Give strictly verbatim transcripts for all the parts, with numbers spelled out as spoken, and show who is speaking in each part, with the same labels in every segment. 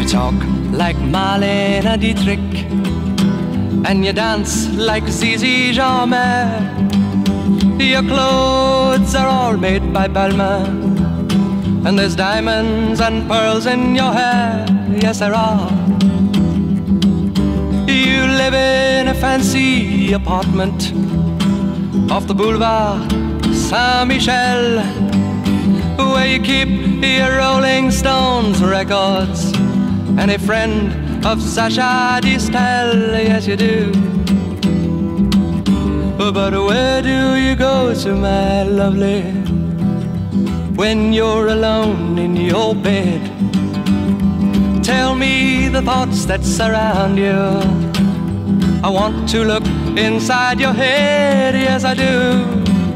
Speaker 1: talk like Marlene Dietrich, and you dance like Zizi Jeanmaire. Your clothes are all made by Balmain, and there's diamonds and pearls in your hair. Yes, there are. You live in a fancy apartment off the boulevard Saint-Michel, where you keep your Rolling Stones records and a friend of Sacha Distel. Yes, you do. But where do you go to, my lovely, when you're alone in your bed? Tell me the thoughts that surround you. I want to look inside your head. Yes, I do.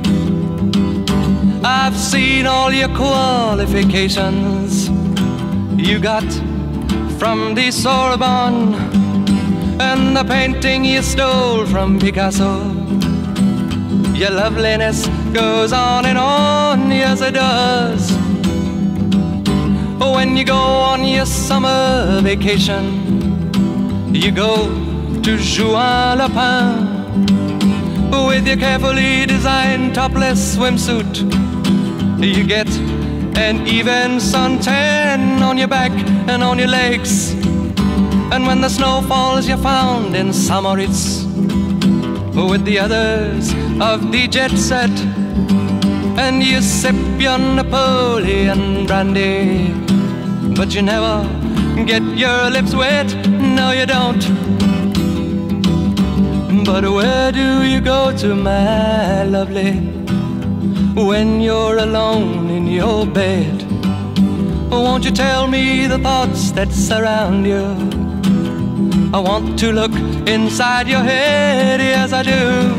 Speaker 1: I've seen all your qualifications you got from the Sorbonne, and the painting you stole from Picasso. Your loveliness goes on and on, yes it does. When you go on your summer vacation, you go to Juan-le-Pin with your carefully designed topless swimsuit. You get an even suntan on your back and on your legs, and when the snow falls you're found in Samoritz with the others of the jet set, and you sip your Napoleon brandy, but you never get your lips wet. No, you don't. But where do you go to, my lovely, when you're alone in your bed? Won't you tell me the thoughts that surround you? I want to look inside your head. Yes, I do.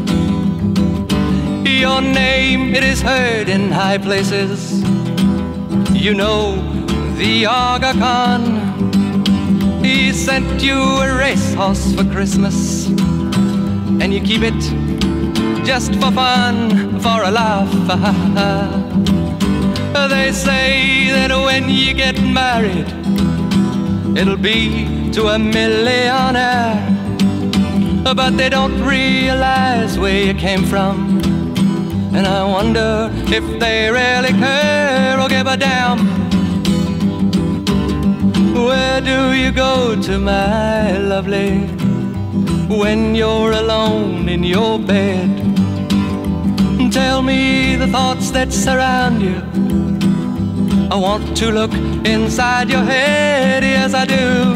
Speaker 1: Your name, it is heard in high places. You know the Aga Khan. He sent you a racehorse for Christmas, and you keep it just for fun, for a laugh. They say that when you get married, it'll be to a millionaire, but they don't realize where you came from, and I wonder if they really care or give a damn. Where do you go to, my lovely, when you're alone in your bed? Tell me the thoughts that surround you. I want to look inside your head. Yes, I do.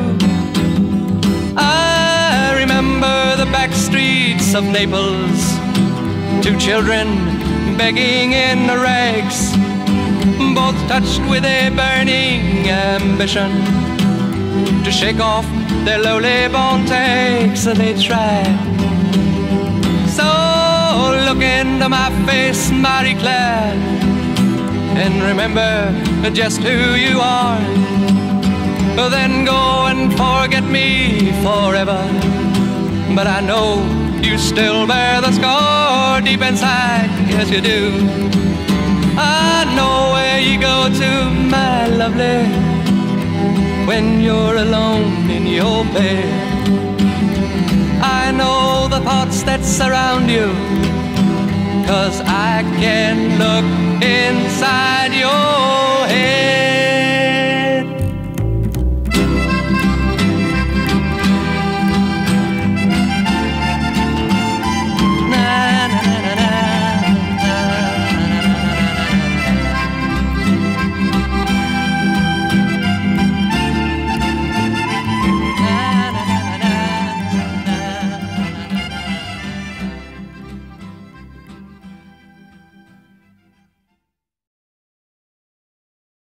Speaker 1: I remember the back streets of Naples, two children begging in the rags, both touched with a burning ambition to shake off their lowly born takes. They try. So look into my face, Marie Claire, and remember just who you are. Then go and forget me forever, but I know you still bear the scar deep inside. Yes, you do. I know where you go to, my lovely, when you're alone in your bed. I know the thoughts that surround you, 'cause I can look inside